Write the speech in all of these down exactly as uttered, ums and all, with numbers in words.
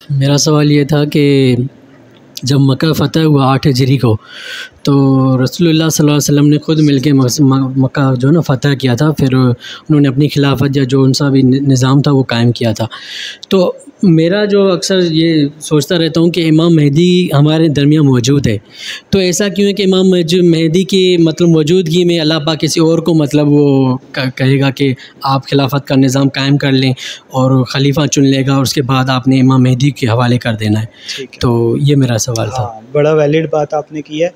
میرا سوال یہ تھا کہ جب مکہ فتح ہوا آٹھ ہجری کو، تو رسول اللہ صلی اللہ علیہ وسلم نے خود مل کے مکہ جو ہے نا فتح کیا تھا، پھر انہوں نے اپنی خلافت یا جو ان سا بھی نظام تھا وہ قائم کیا تھا۔ تو میرا جو اکثر یہ سوچتا رہتا ہوں کہ امام مہدی ہمارے درمیان موجود ہے، تو ایسا کیوں ہے کہ امام مہدی کی مطلب موجودگی میں اللہ پاک کسی اور کو مطلب وہ کہے گا کہ آپ خلافت کا نظام قائم کر لیں اور خلیفہ چن لے گا، اور اس کے بعد آپ نے امام مہدی کے حوالے کر دینا ہے؟ تو یہ میرا سوال تھا۔ ہاں، بڑا ویلڈ بات آپ نے کی ہے۔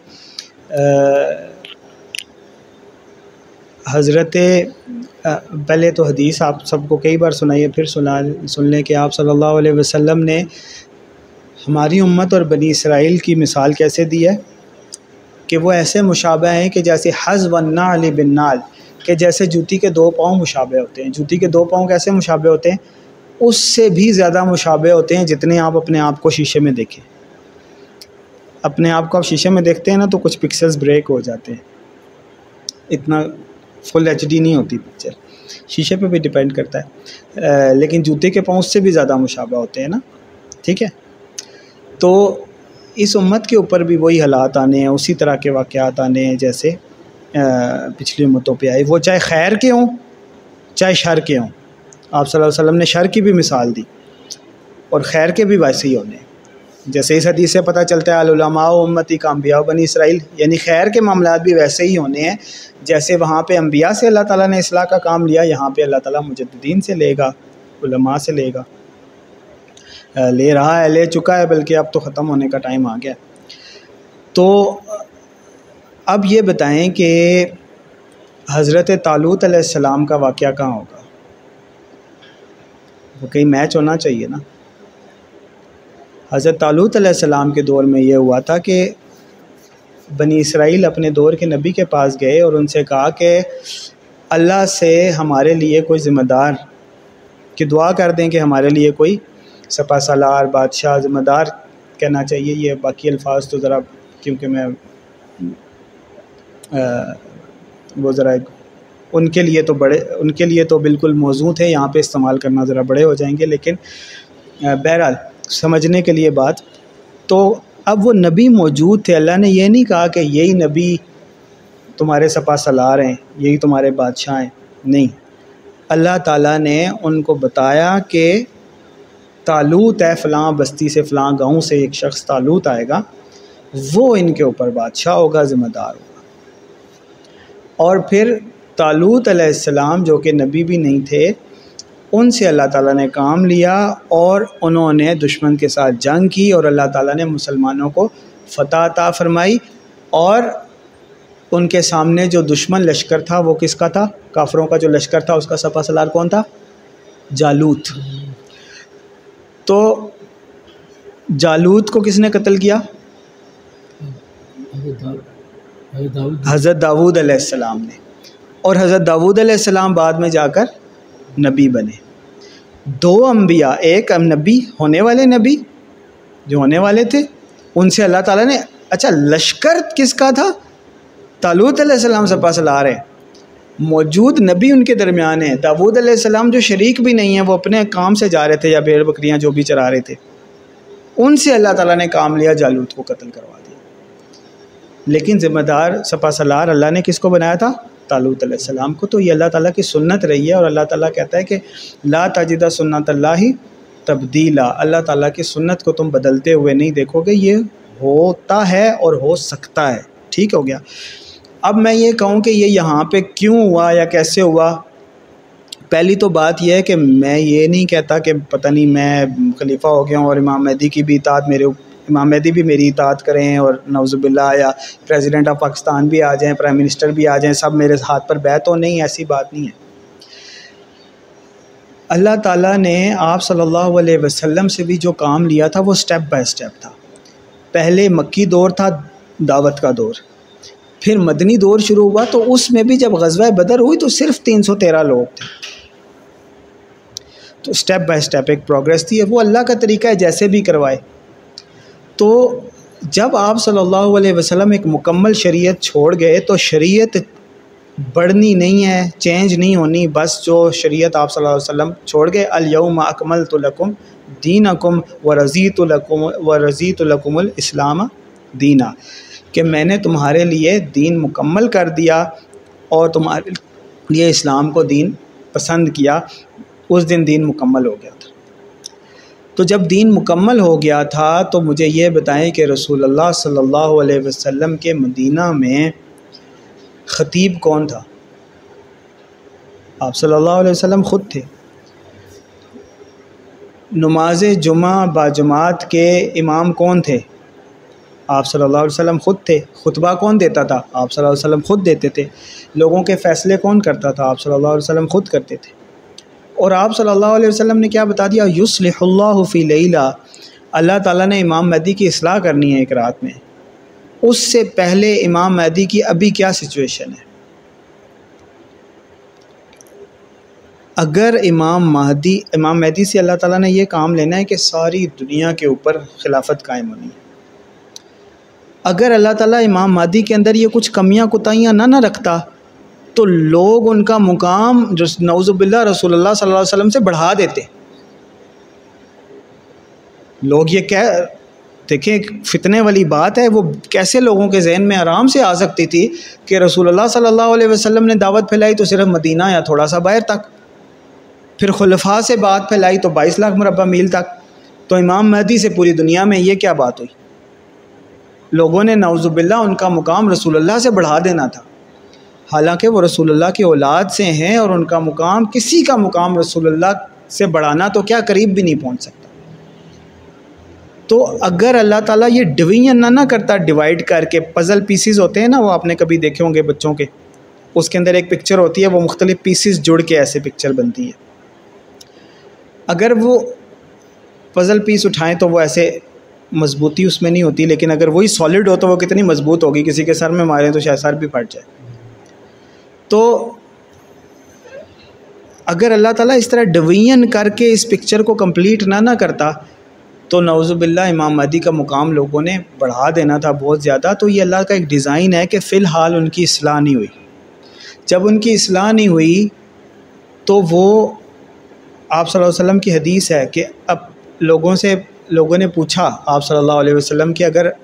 حضرت پہلے تو حدیث آپ سب کو کئی بار سنائیے، پھر سنا سن لیں کہ آپ صلی اللہ علیہ وسلم نے ہماری امت اور بنی اسرائیل کی مثال کیسے دی ہے کہ وہ ایسے مشابہ ہیں کہ جیسے حذو النعل بالنعل، کہ جیسے جوتی کے دو پاؤں مشابہ ہوتے ہیں۔ جوتی کے دو پاؤں کیسے مشابہ ہوتے ہیں؟ اس سے بھی زیادہ مشابہ ہوتے ہیں جتنے آپ اپنے آپ کو شیشے میں دیکھیں۔ اپنے آپ کو آپ شیشے میں دیکھتے ہیں نا تو کچھ پکسلز بریک ہو جاتے ہیں، اتنا فل ایچ ڈی نہیں ہوتی پکچر، شیشے پہ بھی ڈیپینڈ کرتا ہے، لیکن جوتے کے پاؤں سے بھی زیادہ مشابہ ہوتے ہیں نا، ٹھیک ہے؟ تو اس امت کے اوپر بھی وہی حالات آنے ہیں، اسی طرح کے واقعات آنے ہیں جیسے پچھلی امتوں پہ آئے، وہ چاہے خیر کے ہوں چاہے شر کے ہوں۔ آپ صلی اللہ علیہ وسلم نے شر کی بھی مثال دی اور خیر کے بھی ویسے ہی ہونے ہیں، جیسے اس حدیث سے پتہ چلتا ہے العلماء امتی کا انبیاء بنی اسرائیل، یعنی خیر کے معاملات بھی ویسے ہی ہونے ہیں جیسے وہاں پہ انبیاء سے اللہ تعالیٰ نے اصلاح کا کام لیا، یہاں پہ اللہ تعالیٰ مجددین سے لے گا، علماء سے لے گا، لے رہا ہے، لے چکا ہے، بلکہ اب تو ختم ہونے کا ٹائم آ گیا۔ تو اب یہ بتائیں کہ حضرت طالوت علیہ السلام کا واقعہ کہاں ہوگا؟ وہ کہیں میچ ہونا چاہیے نا۔ حضرت طالوت علیہ السلام کے دور میں یہ ہوا تھا کہ بنی اسرائیل اپنے دور کے نبی کے پاس گئے اور ان سے کہا کہ اللہ سے ہمارے لیے کوئی ذمہ دار کہ دعا کر دیں کہ ہمارے لیے کوئی سپہ سالار، بادشاہ، ذمہ دار کہنا چاہیے، یہ باقی الفاظ تو ذرا کیونکہ میں وہ ذرا ان کے لیے تو بڑے ان کے لیے تو بالکل موزوں تھے، یہاں پہ استعمال کرنا ذرا بڑے ہو جائیں گے، لیکن بہرحال سمجھنے کے لیے بات۔ تو اب وہ نبی موجود تھے، اللہ نے یہ نہیں کہا کہ یہی نبی تمہارے سپہ سالار ہیں، یہی تمہارے بادشاہ ہیں، نہیں، اللہ تعالیٰ نے ان کو بتایا کہ طالوت ہے، فلاں بستی سے فلاں گاؤں سے ایک شخص طالوت آئے گا، وہ ان کے اوپر بادشاہ ہوگا، ذمہ دار ہوگا۔ اور پھر طالوت علیہ السلام جو کہ نبی بھی نہیں تھے، ان سے اللہ تعالیٰ نے کام لیا اور انہوں نے دشمن کے ساتھ جنگ کی اور اللہ تعالیٰ نے مسلمانوں کو فتح عطا فرمائی، اور ان کے سامنے جو دشمن لشکر تھا وہ کس کا تھا؟ کافروں کا جو لشکر تھا اس کا سپہ سالار کون تھا؟ جالوت۔ تو جالوت کو کس نے قتل کیا؟ حضرت داؤد علیہ السلام نے، اور حضرت داؤد علیہ السلام بعد میں جا کر نبی بنے۔ دو انبیاء، ایک نبی ہونے والے نبی جو ہونے والے تھے، ان سے اللہ تعالیٰ نے، اچھا لشکر کس کا تھا؟ طالوت علیہ السلام سپہ سالار ہے، موجود نبی ان کے درمیان ہے۔ داؤد علیہ السلام جو شریک بھی نہیں ہیں، وہ اپنے کام سے جا رہے تھے یا بھیڑ بکریاں جو بھی چرا رہے تھے، ان سے اللہ تعالیٰ نے کام لیا، جالوت کو قتل کروا دیا۔ لیکن ذمہ دار سپہ سالار اللہ نے کس کو بنایا تھا؟ طالوت علیہ السلام کو۔ تو یہ اللہ تعالیٰ کی سنت رہی ہے، اور اللہ تعالیٰ کہتا ہے کہ لا تجد سنت اللہ تبدیلا، اللہ تعالیٰ کی سنت کو تم بدلتے ہوئے نہیں دیکھو گے، یہ ہوتا ہے اور ہو سکتا ہے۔ ٹھیک ہو گیا؟ اب میں یہ کہوں کہ یہ یہاں پہ کیوں ہوا یا کیسے ہوا، پہلی تو بات یہ ہے کہ میں یہ نہیں کہتا کہ پتہ نہیں میں خلیفہ ہو گیا ہوں اور امام مہدی کی بھی اطاعت میرے امام مہدی بھی میری اطاعت کریں، اور نعوذ باللہ یا پریزیڈنٹ آف پاکستان بھی آ جائیں، پرائم منسٹر بھی آ جائیں، سب میرے ہاتھ پر بیعت ہو، نہیں، ایسی بات نہیں ہے۔ اللہ تعالیٰ نے آپ صلی اللہ علیہ وسلم سے بھی جو کام لیا تھا وہ سٹیپ بائی سٹیپ تھا۔ پہلے مکی دور تھا، دعوت کا دور، پھر مدنی دور شروع ہوا، تو اس میں بھی جب غزوہ بدر ہوئی تو صرف تین سو تیرہ لوگ تھے۔ تو سٹیپ بائی سٹیپ ایک پروگریس تھی، وہ اللہ کا طریقہ ہے، جیسے بھی کروائے۔ تو جب آپ صلی اللہ علیہ وسلم ایک مکمل شریعت چھوڑ گئے تو شریعت بڑھنی نہیں ہے، چینج نہیں ہونی، بس جو شریعت آپ صلی اللہ علیہ وسلم چھوڑ گئے، الیوم اکملت لکم دینکم ورضیت لکم ورضیت لکم الاسلام دینا، کہ میں نے تمہارے لیے دین مکمل کر دیا اور تمہارے لیے اسلام کو دین پسند کیا۔ اس دن دین مکمل ہو گیا تھا۔ تو جب دین مکمل ہو گیا تھا تو مجھے یہ بتائیں کہ رسول اللہ صلی اللہ علیہ وسلم کے مدینہ میں خطیب کون تھا؟ آپ صلی اللہ علیہ وسلم خود تھے۔ نماز جمعہ باجماعت کے امام کون تھے؟ آپ صلی اللہ علیہ وسلم خود تھے۔ خطبہ کون دیتا تھا؟ آپ صلی اللہ علیہ وسلم خود دیتے تھے۔ لوگوں کے فیصلے کون کرتا تھا؟ آپ صلی اللہ علیہ وسلم خود کرتے تھے۔ اور آپ صلی اللہ علیہ وسلم نے کیا بتا دیا؟ یصلح اللہ فی لیلہ، اللہ تعالیٰ نے امام مہدی کی اصلاح کرنی ہے ایک رات میں۔ اس سے پہلے امام مہدی کی ابھی کیا سچویشن ہے؟ اگر امام مہدی امام مہدی سے اللہ تعالیٰ نے یہ کام لینا ہے کہ ساری دنیا کے اوپر خلافت قائم ہونی ہے، اگر اللہ تعالیٰ امام مہدی کے اندر یہ کچھ کمیاں کوتاہیاں نہ نہ رکھتا تو لوگ ان کا مقام جو نعوذ باللہ رسول اللہ صلی اللہ علیہ وسلم سے بڑھا دیتے۔ لوگ یہ کہہ دیکھیں فتنے والی بات ہے، وہ کیسے لوگوں کے ذہن میں آرام سے آ سکتی تھی کہ رسول اللہ صلی اللہ علیہ وسلم نے دعوت پھیلائی تو صرف مدینہ یا تھوڑا سا باہر تک، پھر خلفاء سے بات پھیلائی تو بائیس لاکھ مربع میل تک، تو امام مہدی سے پوری دنیا میں یہ کیا بات ہوئی؟ لوگوں نے نعوذ باللہ ان کا مقام رسول اللہ سے بڑھا دینا تھا، حالانکہ وہ رسول اللہ کی اولاد سے ہیں اور ان کا مقام کسی کا مقام رسول اللہ سے بڑھانا تو کیا قریب بھی نہیں پہنچ سکتا۔ تو اگر اللہ تعالیٰ یہ ڈویژن نہ نہ کرتا، ڈیوائیڈ کر کے پزل پیسز ہوتے ہیں نا، وہ آپ نے کبھی دیکھے ہوں گے بچوں کے، اس کے اندر ایک پکچر ہوتی ہے، وہ مختلف پیسز جڑ کے ایسے پکچر بنتی ہے۔ اگر وہ پزل پیس اٹھائیں تو وہ ایسے مضبوطی اس میں نہیں ہوتی، لیکن اگر وہی سالڈ ہو تو وہ کتنی مضبوط ہوگی، کسی کے سر میں ماریں تو شاید سر بھی پھٹ جائے۔ تو اگر اللہ تعالیٰ اس طرح ڈویژن کر کے اس پکچر کو کمپلیٹ نہ نہ کرتا تو نعوذ باللہ امام مہدی کا مقام لوگوں نے بڑھا دینا تھا بہت زیادہ۔ تو یہ اللہ کا ایک ڈیزائن ہے کہ فی الحال ان کی اصلاح نہیں ہوئی۔ جب ان کی اصلاح نہیں ہوئی تو وہ آپ صلی اللہ علیہ وسلم کی حدیث ہے کہ اب لوگوں سے لوگوں نے پوچھا آپ صلی اللہ علیہ وسلم کہ اگر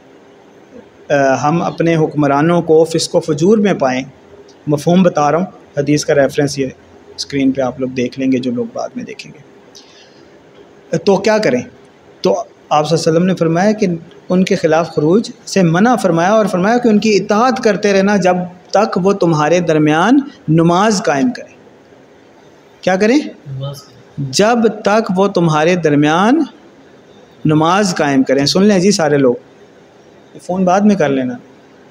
ہم اپنے حکمرانوں کو فسق و فجور میں پائیں، مفہوم بتا رہا ہوں، حدیث کا ریفرنس یہ اسکرین پہ آپ لوگ دیکھ لیں گے جو لوگ بعد میں دیکھیں گے، تو کیا کریں؟ تو آپ صلی اللہ علیہ وسلم نے فرمایا کہ ان کے خلاف خروج سے منع فرمایا، اور فرمایا کہ ان کی اطاعت کرتے رہنا جب تک وہ تمہارے درمیان نماز قائم کریں۔ کیا کریں؟ جب تک وہ تمہارے درمیان نماز قائم کریں۔ سن لیں جی سارے لوگ، فون بعد میں کر لینا۔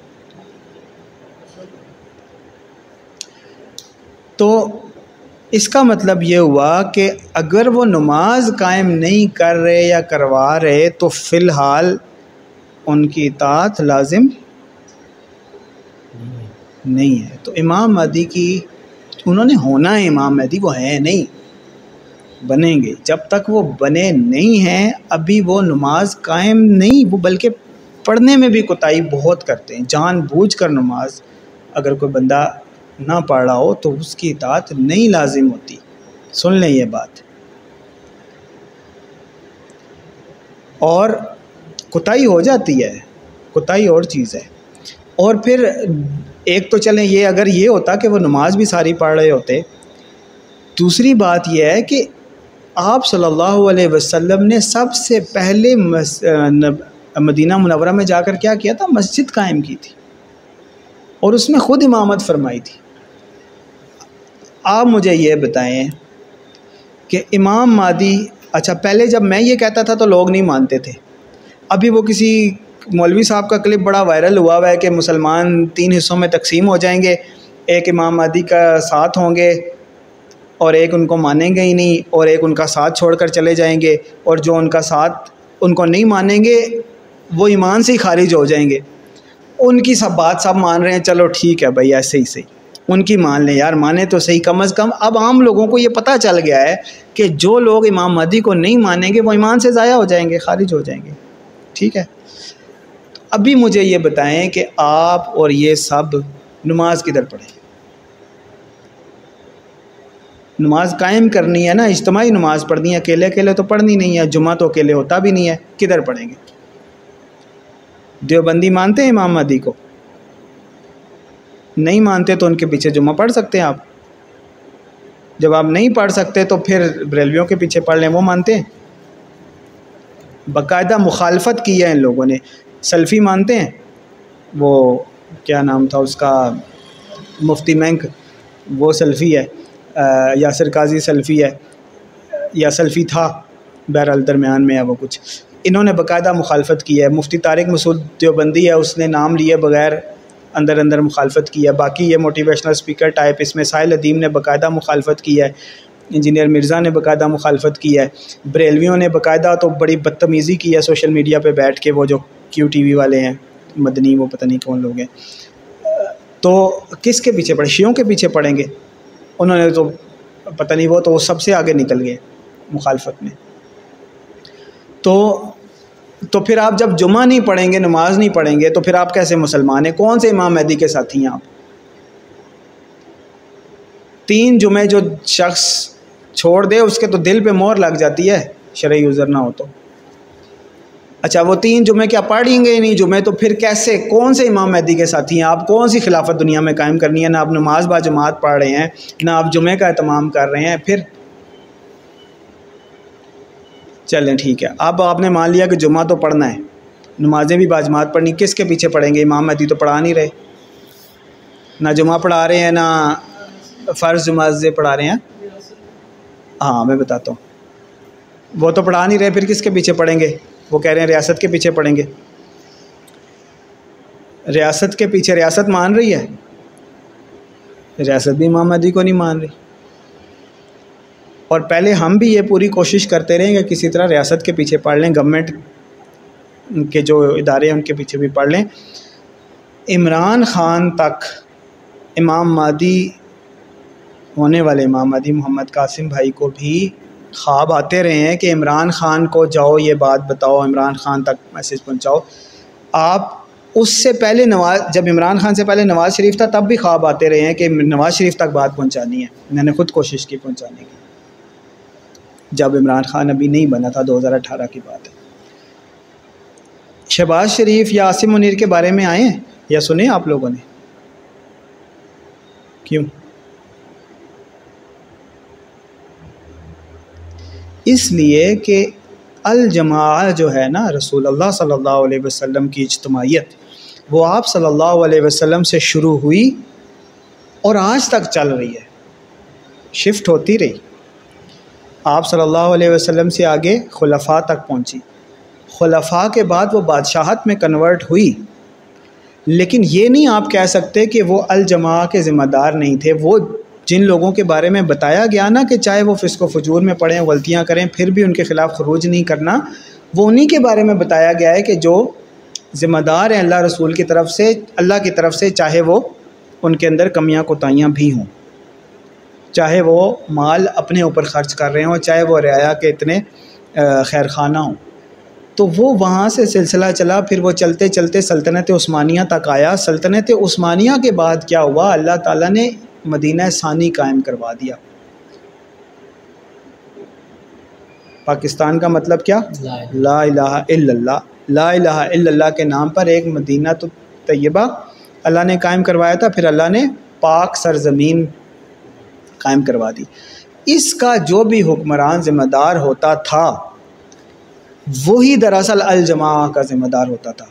تو اس کا مطلب یہ ہوا کہ اگر وہ نماز قائم نہیں کر رہے یا کروا رہے تو فی الحال ان کی اطاعت لازم نہیں ہے۔ تو امام مہدی کی انہوں نے ہونا ہے، امام مہدی وہ ہیں نہیں، بنیں گے۔ جب تک وہ بنے نہیں ہیں ابھی وہ نماز قائم نہیں، وہ بلکہ پڑھنے میں بھی کوتاہی بہت کرتے ہیں، جان بوجھ کر نماز اگر کوئی بندہ نہ پڑھ رہا ہو تو اس کی اطاعت نہیں لازم ہوتی۔ سن لیں یہ بات۔ اور کوتاہی ہو جاتی ہے، کوتاہی اور چیز ہے۔ اور پھر ایک تو چلیں یہ اگر یہ ہوتا کہ وہ نماز بھی ساری پڑھ رہے ہوتے، دوسری بات یہ ہے کہ آپ صلی اللہ علیہ وسلم نے سب سے پہلے مدینہ منورہ میں جا کر کیا کیا تھا؟ مسجد قائم کی تھی اور اس میں خود امامت فرمائی تھی۔ آپ مجھے یہ بتائیں کہ امام مہدی، اچھا پہلے جب میں یہ کہتا تھا تو لوگ نہیں مانتے تھے، ابھی وہ کسی مولوی صاحب کا کلپ بڑا وائرل ہوا ہوا ہے کہ مسلمان تین حصوں میں تقسیم ہو جائیں گے، ایک امام مہدی کا ساتھ ہوں گے اور ایک ان کو مانیں گے ہی نہیں، اور ایک ان کا ساتھ چھوڑ کر چلے جائیں گے، اور جو ان کا ساتھ ان کو نہیں مانیں گے وہ ایمان سے ہی خارج ہو جائیں گے۔ ان کی سب بات سب مان رہے ہیں، چلو ٹھیک ہے بھائی ایسے ہی صحیح، ان کی مان لیں یار، مانے تو صحیح کم از کم۔ اب عام لوگوں کو یہ پتہ چل گیا ہے کہ جو لوگ امام مہدی کو نہیں مانیں گے وہ ایمان سے ضائع ہو جائیں گے، خارج ہو جائیں گے، ٹھیک ہے۔ ابھی مجھے یہ بتائیں کہ آپ اور یہ سب نماز کدھر پڑھیں؟ نماز قائم کرنی ہے نا، اجتماعی نماز پڑھنی ہے، اکیلے اکیلے تو پڑھنی نہیں ہے، جمعہ تو اکیلے ہوتا بھی نہیں ہے، کدھر پڑھیں گے؟ دیوبندی مانتے ہیں امام مہدی کو؟ نہیں مانتے تو ان کے پیچھے جمعہ پڑھ سکتے ہیں آپ. جب آپ نہیں پڑھ سکتے تو پھر بریلویوں کے پیچھے پڑھ لیں، وہ مانتے ہیں. باقاعدہ مخالفت کی ہے ان لوگوں نے. سلفی مانتے ہیں، وہ کیا نام تھا اس کا، مفتی مینک، وہ سلفی ہے. یاسر قاضی سلفی ہے، یا سلفی تھا، بہرحال درمیان میں ہے وہ کچھ. انہوں نے باقاعدہ مخالفت کی ہے. مفتی طارق مسعود دیوبندی ہے، اس نے نام لیے بغیر اندر اندر مخالفت کی ہے. باقی یہ موٹیویشنل اسپیکر ٹائپ، اس میں ساحل ادیم نے باقاعدہ مخالفت کی ہے، انجینئر مرزا نے باقاعدہ مخالفت کی ہے، بریلویوں نے باقاعدہ تو بڑی بدتمیزی کی ہے سوشل میڈیا پہ بیٹھ کے، وہ جو کیو ٹی وی والے ہیں مدنی، وہ پتہ نہیں کون لوگ ہیں. تو کس کے پیچھے پڑے؟ شیعوں کے پیچھے پڑیں گے. انہوں نے تو پتہ نہیں، وہ تو وہ سب سے آگے نکل گئے مخالفت میں. تو تو پھر آپ جب جمعہ نہیں پڑھیں گے، نماز نہیں پڑھیں گے، تو پھر آپ کیسے مسلمان ہیں؟ کون سے امام مہدی کے ساتھی ہیں آپ؟ تین جمعے جو شخص چھوڑ دے اس کے تو دل پہ مہر لگ جاتی ہے، شرعی عذر نہ ہو تو. اچھا وہ تین جمعے کیا پڑھیں گے نہیں جمعے، تو پھر کیسے، کون سے امام مہدی کے ساتھی ہیں آپ؟ کون سی خلافت دنیا میں قائم کرنی ہے؟ نہ آپ نماز با جماعت پڑھ رہے ہیں، نہ آپ جمعے کا اہتمام کر رہے ہیں. پھر چلیں ٹھیک ہے، اب آپ نے مان لیا کہ جمعہ تو پڑھنا ہے، نمازیں بھی با جماعت پڑھنی. کس کے پیچھے پڑھیں گے؟ امام مہدی تو پڑھا نہیں رہے، نہ جمعہ پڑھا رہے ہیں، نہ فرض نمازیں پڑھا رہے ہیں. ہاں میں بتاتا ہوں، وہ تو پڑھا نہیں رہے، پھر کس کے پیچھے پڑھیں گے؟ وہ کہہ رہے ہیں ریاست کے پیچھے پڑھیں گے. ریاست کے پیچھے، ریاست مان رہی ہے؟ ریاست بھی امام مہدی کو نہیں مان رہی. اور پہلے ہم بھی یہ پوری کوشش کرتے رہیں کہ کسی طرح ریاست کے پیچھے پڑھ لیں، گورنمنٹ کے جو ادارے ہیں ان کے پیچھے بھی پڑھ لیں. عمران خان تک امام مہدی ہونے والے امام مہدی محمد قاسم بھائی کو بھی خواب آتے رہے ہیں کہ عمران خان کو جاؤ یہ بات بتاؤ، عمران خان تک میسج پہنچاؤ. آپ اس سے پہلے نواز، جب عمران خان سے پہلے نواز شریف تھا تب بھی خواب آتے رہے ہیں کہ نواز شریف تک بات پہنچانی ہے. میں نے خود کوشش کی پہنچانے کی، جب عمران خان ابھی نہیں بنا تھا، دو ہزار اٹھارہ کی بات ہے. شہباز شریف یا عاصم منیر کے بارے میں آئے ہیں یا سنے آپ لوگوں نے؟ کیوں؟ اس لیے کہ الجماع جو ہے نا، رسول اللہ صلی اللہ علیہ وسلم کی اجتماعیت، وہ آپ صلی اللہ علیہ وسلم سے شروع ہوئی اور آج تک چل رہی ہے، شفٹ ہوتی رہی. آپ صلی اللہ علیہ وسلم سے آگے خلفاء تک پہنچی، خلفاء کے بعد وہ بادشاہت میں کنورٹ ہوئی. لیکن یہ نہیں آپ کہہ سکتے کہ وہ الجماع کے ذمہ دار نہیں تھے. وہ جن لوگوں کے بارے میں بتایا گیا نا کہ چاہے وہ فسق و فجور میں پڑھیں، غلطیاں کریں، پھر بھی ان کے خلاف خروج نہیں کرنا، وہ انہی کے بارے میں بتایا گیا ہے کہ جو ذمہ دار ہیں اللہ رسول کی طرف سے، اللہ کی طرف سے، چاہے وہ ان کے اندر کمیاں کوتاہیاں بھی ہوں، چاہے وہ مال اپنے اوپر خرچ کر رہے ہوں، چاہے وہ رعایا کے اتنے خیر خانہ ہوں. تو وہ وہاں سے سلسلہ چلا، پھر وہ چلتے چلتے سلطنت عثمانیہ تک آیا. سلطنت عثمانیہ کے بعد کیا ہوا؟ اللہ تعالیٰ نے مدینہ ثانی قائم کروا دیا. پاکستان کا مطلب کیا؟ لا الہ الا اللہ. لا الہ الا اللہ کے نام پر ایک مدینہ تو طیبہ اللہ نے قائم کروایا تھا، پھر اللہ نے پاک سرزمین قائم کروا دی. اس کا جو بھی حکمران ذمہ دار ہوتا تھا وہی دراصل الجماع کا ذمہ دار ہوتا تھا.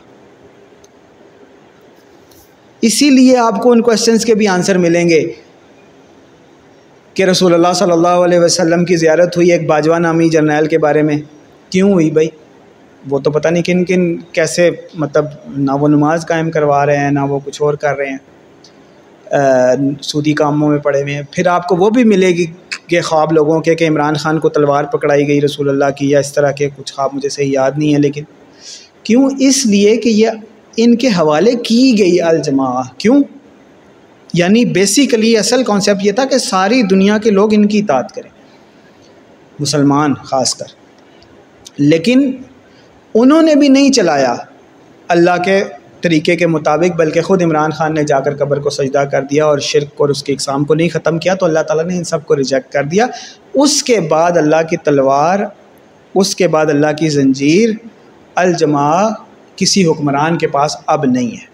اسی لیے آپ کو ان کوشچنس کے بھی آنسر ملیں گے کہ رسول اللہ صلی اللہ علیہ وسلم کی زیارت ہوئی ایک باجوہ نامی جرنیل کے بارے میں. کیوں ہوئی بھائی؟ وہ تو پتہ نہیں کن کن کیسے، مطلب نہ وہ نماز قائم کروا رہے ہیں، نہ وہ کچھ اور کر رہے ہیں، سودی کاموں میں پڑے ہوئے ہیں. پھر آپ کو وہ بھی ملے گی کہ خواب لوگوں کے کہ عمران خان کو تلوار پکڑائی گئی رسول اللہ کی، یا اس طرح کے کچھ خواب مجھے صحیح یاد نہیں ہے. لیکن کیوں؟ اس لیے کہ یہ ان کے حوالے کی گئی الجماع. کیوں؟ یعنی بیسیکلی اصل کانسیپٹ یہ تھا کہ ساری دنیا کے لوگ ان کی اطاعت کریں، مسلمان خاص کر. لیکن انہوں نے بھی نہیں چلایا اللہ کے طریقے کے مطابق بلکہ خود عمران خان نے جا کر قبر کو سجدہ کر دیا اور شرک اور اس کے اقسام کو نہیں ختم کیا، تو اللہ تعالیٰ نے ان سب کو ریجیکٹ کر دیا۔ اس کے بعد اللہ کی تلوار، اس کے بعد اللہ کی زنجیر الجماع کسی حکمران کے پاس اب نہیں ہے۔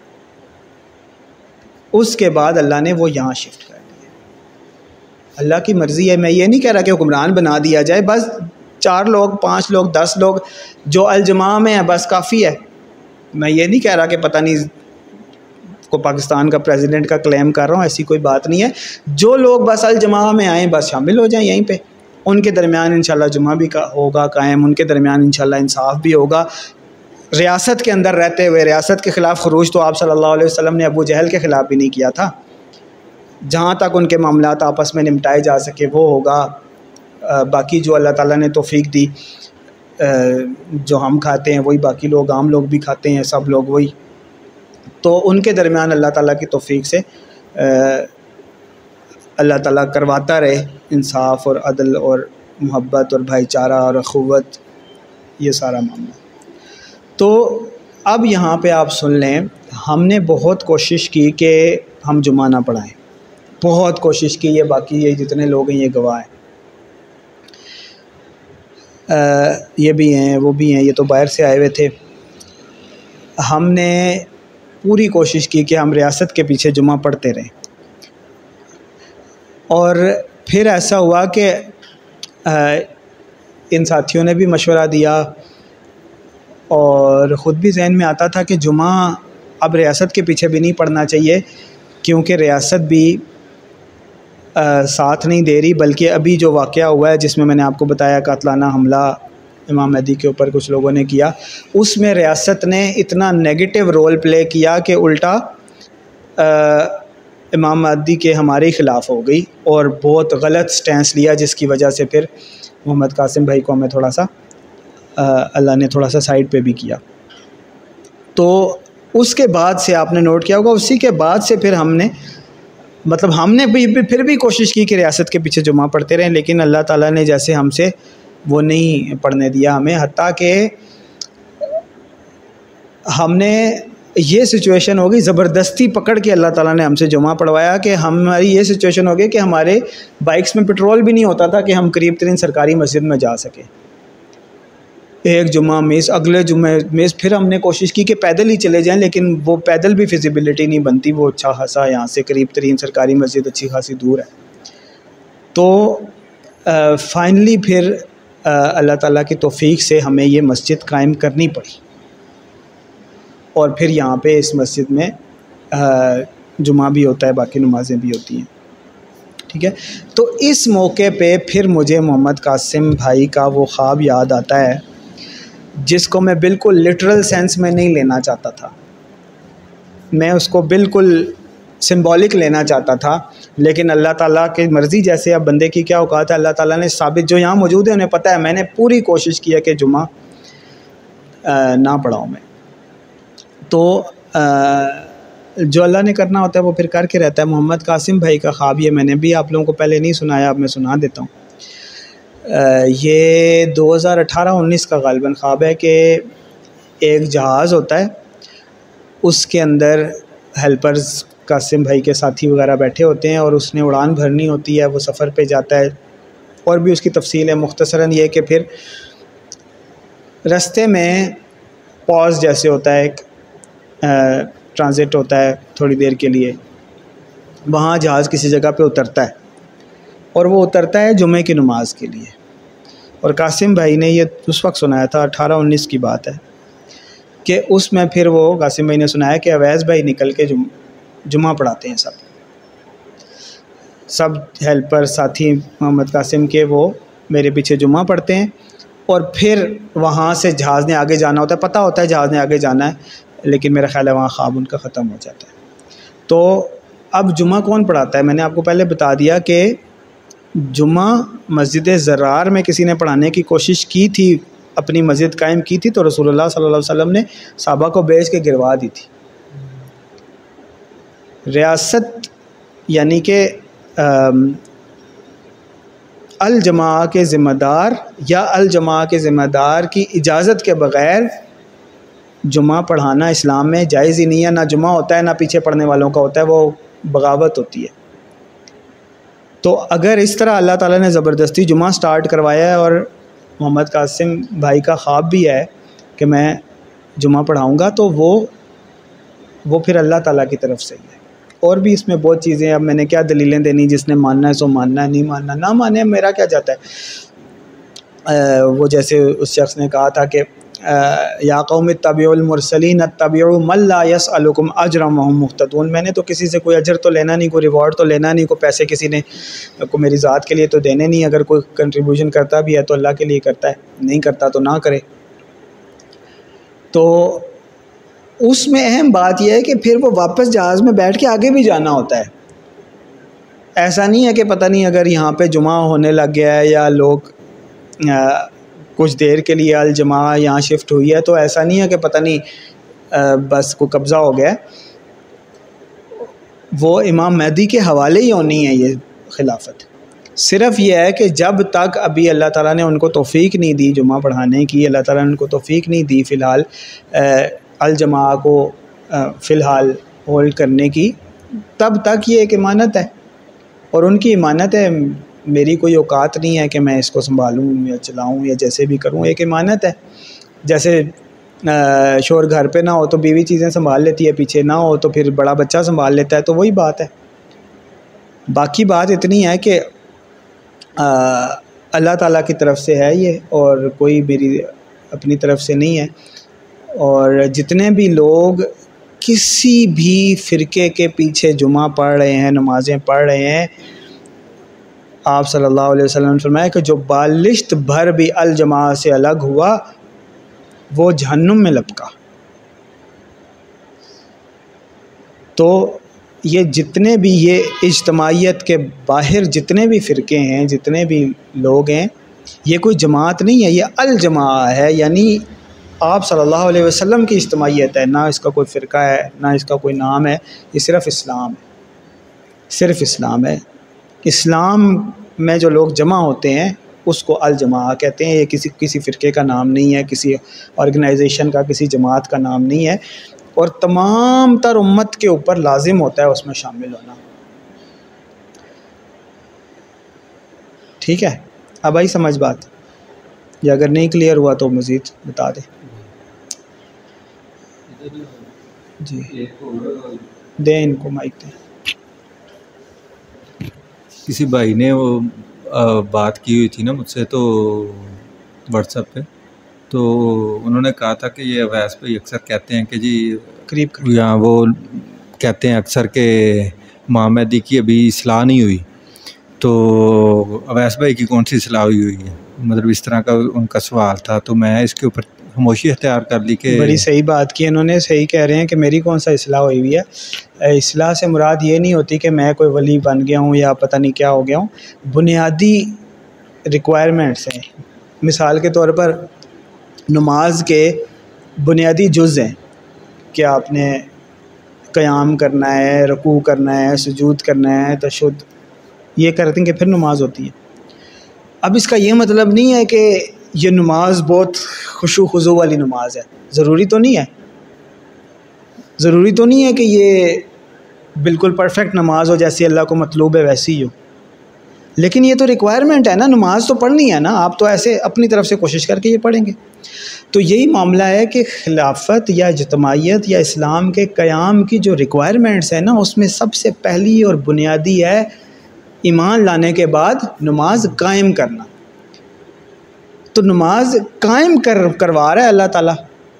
اس کے بعد اللہ نے وہ یہاں شفٹ کر دیا۔ اللہ کی مرضی ہے، میں یہ نہیں کہہ رہا کہ حکمران بنا دیا جائے، بس چار لوگ، پانچ لوگ، دس لوگ جو الجماع میں ہیں بس کافی ہے۔ میں یہ نہیں کہہ رہا کہ پتہ نہیں کو پاکستان کا پریزیڈنٹ کا کلیم کر رہا ہوں، ایسی کوئی بات نہیں ہے۔ جو لوگ بس الجماع میں آئیں بس شامل ہو جائیں یہیں پہ، ان کے درمیان انشاءاللہ جمعہ بھی ہوگا قائم، ان کے درمیان انشاءاللہ انصاف بھی ہوگا۔ ریاست کے اندر رہتے ہوئے ریاست کے خلاف خروج تو آپ صلی اللہ علیہ وسلم نے ابو جہل کے خلاف بھی نہیں کیا تھا۔ جہاں تک ان کے معاملات آپس میں نمٹائے جا سکے وہ ہوگا۔ باقی جو اللہ تعالیٰ نے توفیق دی، جو ہم کھاتے ہیں وہی باقی لوگ، عام لوگ بھی کھاتے ہیں، سب لوگ وہی، تو ان کے درمیان اللہ تعالیٰ کی توفیق سے اللہ تعالیٰ کرواتا رہے انصاف اور عدل اور محبت اور بھائی چارہ اور اخوت، یہ سارا معاملہ۔ تو اب یہاں پہ آپ سن لیں، ہم نے بہت کوشش کی کہ ہم جمعہ نہ پڑھائیں، بہت کوشش کی، یہ باقی یہ جتنے لوگ ہیں یہ گواہ ہیں، یہ بھی ہیں وہ بھی ہیں، یہ تو باہر سے آئے ہوئے تھے۔ ہم نے پوری کوشش کی کہ ہم ریاست کے پیچھے جمعہ پڑھتے رہیں، اور پھر ایسا ہوا کہ ان ساتھیوں نے بھی مشورہ دیا اور خود بھی ذہن میں آتا تھا کہ جمعہ اب ریاست کے پیچھے بھی نہیں پڑھنا چاہیے، کیونکہ ریاست بھی ساتھ نہیں دے رہی، بلکہ ابھی جو واقعہ ہوا ہے جس میں میں نے آپ کو بتایا قاتلانہ حملہ امام مہدی کے اوپر کچھ لوگوں نے کیا، اس میں ریاست نے اتنا نیگیٹو رول پلے کیا کہ الٹا امام مہدی کے ہمارے خلاف ہو گئی اور بہت غلط سٹینس لیا، جس کی وجہ سے پھر محمد قاسم بھائی کو ہمیں تھوڑا سا اللہ نے تھوڑا سا سائڈ پہ بھی کیا۔ تو اس کے بعد سے آپ نے نوٹ کیا ہوگا، اسی کے بعد سے پھر ہم نے مطلب ہم نے بھی پھر بھی کوشش کی کہ ریاست کے پیچھے جمعہ پڑھتے رہیں، لیکن اللہ تعالیٰ نے جیسے ہم سے وہ نہیں پڑھنے دیا ہمیں، حتیٰ کہ ہم نے یہ سچویشن ہو گئی زبردستی پکڑ کے اللہ تعالیٰ نے ہم سے جمعہ پڑھوایا کہ ہماری یہ سچویشن ہو گئی کہ ہمارے بائکس میں پٹرول بھی نہیں ہوتا تھا کہ ہم قریب ترین سرکاری مسجد میں جا سکیں۔ ایک جمعہ میز، اگلے جمعہ میز، پھر ہم نے کوشش کی کہ پیدل ہی چلے جائیں، لیکن وہ پیدل بھی فیزیبلٹی نہیں بنتی، وہ اچھا خاصا یہاں سے قریب ترین سرکاری مسجد اچھی خاصی دور ہے۔ تو فائنلی پھر اللہ تعالیٰ کی توفیق سے ہمیں یہ مسجد قائم کرنی پڑی، اور پھر یہاں پہ اس مسجد میں جمعہ بھی ہوتا ہے، باقی نمازیں بھی ہوتی ہیں، ٹھیک ہے۔ تو اس موقع پہ پھر مجھے محمد قاسم بھائی کا وہ خواب یاد آتا ہے جس کو میں بالکل لٹرل سینس میں نہیں لینا چاہتا تھا، میں اس کو بالکل سمبولک لینا چاہتا تھا، لیکن اللہ تعالیٰ کی مرضی، جیسے اب بندے کی کیا اوقات ہے، اللہ تعالیٰ نے ثابت، جو یہاں موجود ہے انہیں پتہ ہے، میں نے پوری کوشش کی ہے کہ جمعہ نہ پڑھاؤں میں، تو جو اللہ نے کرنا ہوتا ہے وہ پھر کر کے رہتا ہے۔ محمد قاسم بھائی کا خواب یہ میں نے بھی آپ لوگوں کو پہلے نہیں سنایا، اب میں سنا دیتا ہوں۔ یہ دو ہزار اٹھارہ انیس کا غالباً خواب ہے کہ ایک جہاز ہوتا ہے، اس کے اندر ہیلپرز قاسم بھائی کے ساتھی وغیرہ بیٹھے ہوتے ہیں، اور اس نے اڑان بھرنی ہوتی ہے، وہ سفر پہ جاتا ہے، اور بھی اس کی تفصیل ہے۔ مختصراً یہ کہ پھر رستے میں پاز جیسے ہوتا ہے، ایک ٹرانزٹ ہوتا ہے تھوڑی دیر کے لیے، وہاں جہاز کسی جگہ پہ اترتا ہے، اور وہ اترتا ہے جمعے کی نماز کے لیے، اور قاسم بھائی نے یہ اس وقت سنایا تھا، اٹھارہ انیس کی بات ہے، کہ اس میں پھر وہ قاسم بھائی نے سنایا کہ اویس بھائی نکل کے جم جمعہ پڑھاتے ہیں، سب سب ہیلپر ساتھی محمد قاسم کے وہ میرے پیچھے جمعہ پڑھتے ہیں، اور پھر وہاں سے جہاز نے آگے جانا ہوتا ہے، پتہ ہوتا ہے جہاز نے آگے جانا ہے، لیکن میرا خیال ہے وہاں خواب ان کا ختم ہو جاتا ہے۔ تو اب جمعہ کون پڑھاتا ہے؟ میں نے آپ کو پہلے بتا دیا کہ جمعہ مسجد زرار میں کسی نے پڑھانے کی کوشش کی تھی، اپنی مسجد قائم کی تھی، تو رسول اللہ صلی اللہ علیہ وسلم نے صحابہ کو بیچ کے گروا دی تھی۔ ریاست یعنی کہ الجماع کے ذمہ دار یا الجماع کے ذمہ دار کی اجازت کے بغیر جمعہ پڑھانا اسلام میں جائز ہی نہیں ہے، نہ جمعہ ہوتا ہے نہ پیچھے پڑھنے والوں کا ہوتا ہے، وہ بغاوت ہوتی ہے۔ تو اگر اس طرح اللہ تعالیٰ نے زبردستی جمعہ سٹارٹ کروایا ہے، اور محمد قاسم بھائی کا خواب بھی ہے کہ میں جمعہ پڑھاؤں گا، تو وہ وہ پھر اللہ تعالیٰ کی طرف سے ہی ہے۔ اور بھی اس میں بہت چیزیں، اب میں نے کیا دلیلیں دینی، جس نے ماننا ہے سو ماننا ہے، نہیں ماننا نہ مانے، میرا کیا جاتا ہے۔ وہ جیسے اس شخص نے کہا تھا کہ یا قوم اتبعوا المرسلین اتبعوا من لا یسألکم اجرا وهم مہتدون، میں نے تو کسی سے کوئی اجر تو لینا نہیں، کوئی ریوارڈ تو لینا نہیں، کوئی پیسے کسی نے کو میری ذات کے لیے تو دینے نہیں، اگر کوئی کنٹریبیوشن کرتا بھی ہے تو اللہ کے لیے کرتا ہے، نہیں کرتا تو نہ کرے۔ تو اس میں اہم بات یہ ہے کہ پھر وہ واپس جہاز میں بیٹھ کے آگے بھی جانا ہوتا ہے۔ ایسا نہیں ہے کہ پتہ نہیں اگر یہاں پہ جمعہ ہونے لگ گیا ہے یا لوگ کچھ دیر کے لیے الجماع یہاں شفٹ ہوئی ہے، تو ایسا نہیں ہے کہ پتہ نہیں بس کو قبضہ ہو گیا۔ وہ امام مہدی کے حوالے ہی ہونی ہے یہ خلافت۔ صرف یہ ہے کہ جب تک ابھی اللہ تعالیٰ نے ان کو توفیق نہیں دی جمعہ پڑھانے کی، اللہ تعالیٰ نے ان کو توفیق نہیں دی فی الحال الجماع کو فی الحال ہولڈ کرنے کی، تب تک یہ ایک امانت ہے، اور ان کی امانت ہے، میری کوئی اوقات نہیں ہے کہ میں اس کو سنبھالوں یا چلاؤں یا جیسے بھی کروں، ایک امانت ہے۔ جیسے شور گھر پہ نہ ہو تو بیوی چیزیں سنبھال لیتی ہے، پیچھے نہ ہو تو پھر بڑا بچہ سنبھال لیتا ہے، تو وہی بات ہے۔ باقی بات اتنی ہے کہ اللہ تعالیٰ کی طرف سے ہے یہ، اور کوئی میری اپنی طرف سے نہیں ہے۔ اور جتنے بھی لوگ کسی بھی فرقے کے پیچھے جمعہ پڑھ رہے ہیں، نمازیں پڑھ رہے ہیں، آپ صلی اللہ علیہ وسلم نے فرمایا کہ جو بالشت بھر بھی الجماع سے الگ ہوا وہ جہنم میں لپکا۔ تو یہ جتنے بھی یہ اجتماعیت کے باہر جتنے بھی فرقے ہیں، جتنے بھی لوگ ہیں، یہ کوئی جماعت نہیں ہے، یہ الجماع ہے، یعنی آپ صلی اللہ علیہ وسلم کی اجتماعیت ہے، نہ اس کا کوئی فرقہ ہے، نہ اس کا کوئی نام ہے، یہ صرف اسلام ہے، صرف اسلام ہے۔ اسلام میں جو لوگ جمع ہوتے ہیں اس کو الجماع کہتے ہیں، یہ کسی کسی فرقے کا نام نہیں ہے، کسی آرگنائزیشن کا، کسی جماعت کا نام نہیں ہے، اور تمام تر امت کے اوپر لازم ہوتا ہے اس میں شامل ہونا۔ ٹھیک ہے، اب آئی سمجھ بات، یا اگر نہیں کلیئر ہوا تو مزید بتا دیں۔ جی دیں ان کو مائک دیں۔ کسی بھائی نے وہ بات کی ہوئی تھی نا مجھ سے، تو واٹس ایپ پہ، تو انہوں نے کہا تھا کہ یہ اویس بھائی اکثر کہتے ہیں کہ جی قریب یہاں وہ کہتے ہیں اکثر کہ امام مہدی کی ابھی اصلاح نہیں ہوئی، تو اویس بھائی کی کون سی اصلاح ہوئی ہوئی ہے؟ مطلب اس طرح کا ان کا سوال تھا، تو میں اس کے اوپر خاموشی اختیار کر لی کہ بڑی صحیح بات کی انہوں نے، صحیح کہہ رہے ہیں کہ میری کون سا اصلاح ہوئی ہوئی ہے۔ اصلاح سے مراد یہ نہیں ہوتی کہ میں کوئی ولی بن گیا ہوں یا پتہ نہیں کیا ہو گیا ہوں، بنیادی ریکوائرمنٹس ہیں۔ مثال کے طور پر نماز کے بنیادی جز ہیں کہ آپ نے قیام کرنا ہے، رکوع کرنا ہے، سجود کرنا ہے، تشہد، یہ کرتے ہیں کہ پھر نماز ہوتی ہے۔ اب اس کا یہ مطلب نہیں ہے کہ یہ نماز بہت خشوع خضوع والی نماز ہے، ضروری تو نہیں ہے، ضروری تو نہیں ہے کہ یہ بالکل پرفیکٹ نماز ہو جیسی اللہ کو مطلوب ہے ویسی ہی ہو، لیکن یہ تو ریکوائرمنٹ ہے نا، نماز تو پڑھنی ہے نا، آپ تو ایسے اپنی طرف سے کوشش کر کے یہ پڑھیں گے۔ تو یہی معاملہ ہے کہ خلافت یا اجتماعیت یا اسلام کے قیام کی جو ریکوائرمنٹس ہیں نا، اس میں سب سے پہلی اور بنیادی ہے ایمان لانے کے بعد نماز قائم کرنا۔ تو نماز قائم کر کروا رہا ہے اللہ تعالیٰ،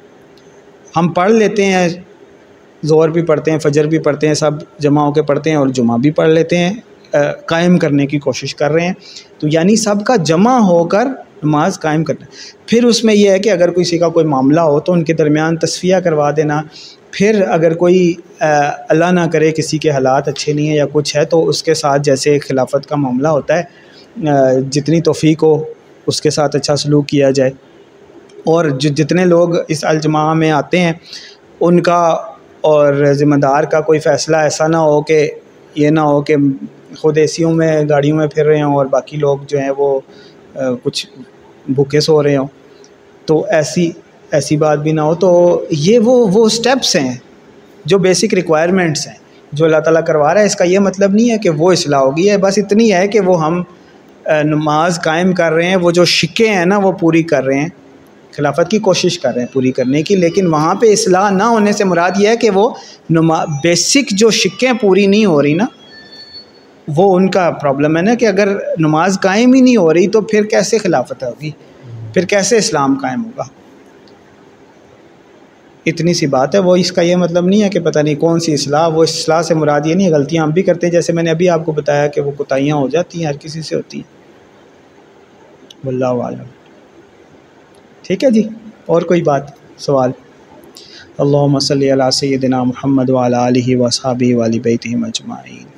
ہم پڑھ لیتے ہیں، ظہر بھی پڑھتے ہیں، فجر بھی پڑھتے ہیں، سب جمع ہو کے پڑھتے ہیں، اور جمعہ بھی پڑھ لیتے ہیں، قائم کرنے کی کوشش کر رہے ہیں، تو یعنی سب کا جمع ہو کر نماز قائم کرنا۔ پھر اس میں یہ ہے کہ اگر کسی کا کوئی معاملہ ہو تو ان کے درمیان تصفیہ کروا دینا، پھر اگر کوئی اللہ نہ کرے کسی کے حالات اچھے نہیں ہیں یا کچھ ہے، تو اس کے ساتھ جیسے خلافت کا معاملہ ہوتا ہے، جتنی توفیق ہو اس کے ساتھ اچھا سلوک کیا جائے، اور جو جتنے لوگ اس الجماع میں آتے ہیں ان کا اور ذمہ دار کا کوئی فیصلہ ایسا نہ ہو کہ یہ نہ ہو کہ خود اے سیوں میں گاڑیوں میں پھر رہے ہوں اور باقی لوگ جو ہیں وہ کچھ بھوکے سو رہے ہوں، تو ایسی ایسی بات بھی نہ ہو. تو یہ وہ وہ سٹیپس ہیں جو بیسک ریکوائرمنٹس ہیں جو اللہ تعالیٰ کروا رہا ہے. اس کا یہ مطلب نہیں ہے کہ وہ اصلاح ہوگی ہے، بس اتنی ہے کہ وہ ہم نماز قائم کر رہے ہیں، وہ جو شکیں ہیں نا وہ پوری کر رہے ہیں، خلافت کی کوشش کر رہے ہیں پوری کرنے کی. لیکن وہاں پہ اصلاح نہ ہونے سے مراد یہ ہے کہ وہ نما بیسک جو شکیں پوری نہیں ہو رہی نا، وہ ان کا پرابلم ہے نا، کہ اگر نماز قائم ہی نہیں ہو رہی تو پھر کیسے خلافت ہوگی، پھر کیسے اسلام قائم ہوگا. اتنی سی بات ہے. وہ اس کا یہ مطلب نہیں ہے کہ پتہ نہیں کون سی اصلاح، وہ اصلاح سے مراد یہ نہیں ہے. غلطیاں ہم بھی کرتے ہیں، جیسے میں نے ابھی آپ کو بتایا کہ وہ کوتاہیاں ہو جاتی ہیں، ہر کسی سے ہوتی ہیں. واللہ اعلم. ٹھیک ہے جی، اور کوئی بات، سوال؟ اللہم صلی علی سیدنا محمد وعلی آلہ واصحابہ وآل بیتہ اجمعین.